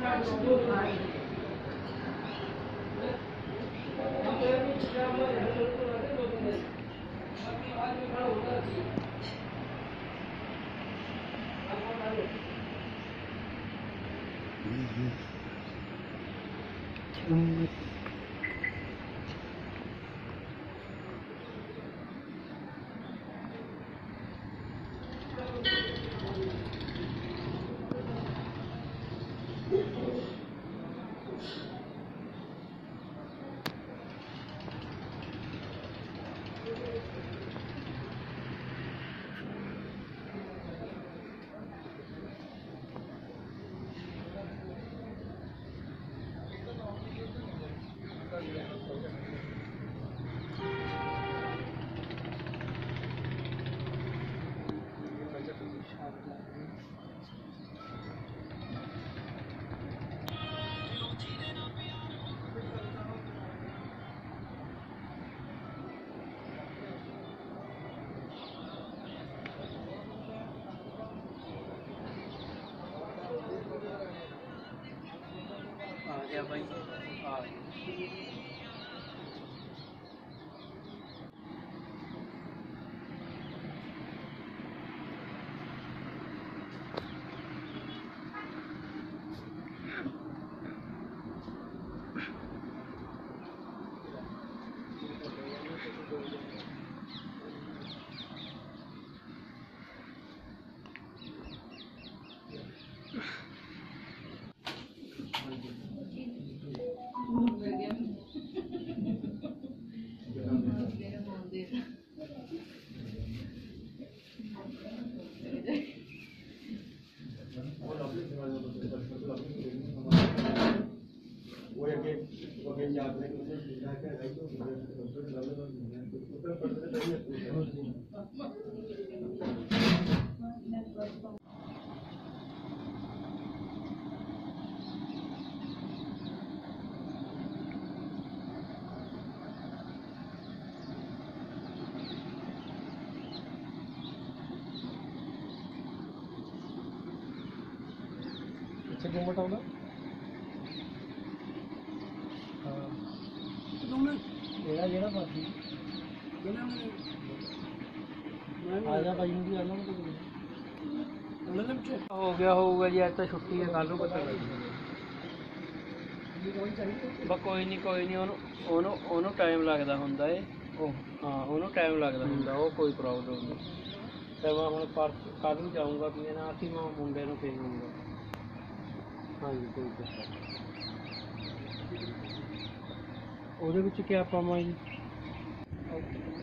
गया भाई क्यों बताऊंगा मेरा जेड़ा बाकी आजा भाई भी आना हो गया होगा जी। आज तो छुट्टी है, कल पता लग कोई नहीं ਉਹਨੂੰ टाइम लगता होंगे हाँ ਉਹਨੂੰ टाइम लगता होंगे वो कोई प्रॉब्लम नहीं। तो मैं हम कल ਨੂੰ जाऊँगा भी ना कि मैं मुंडे ਨੂੰ भेजूँगा। हाँ जी कोई चक्कर ਉਹਦੇ ਵਿੱਚ क्या पावां जी।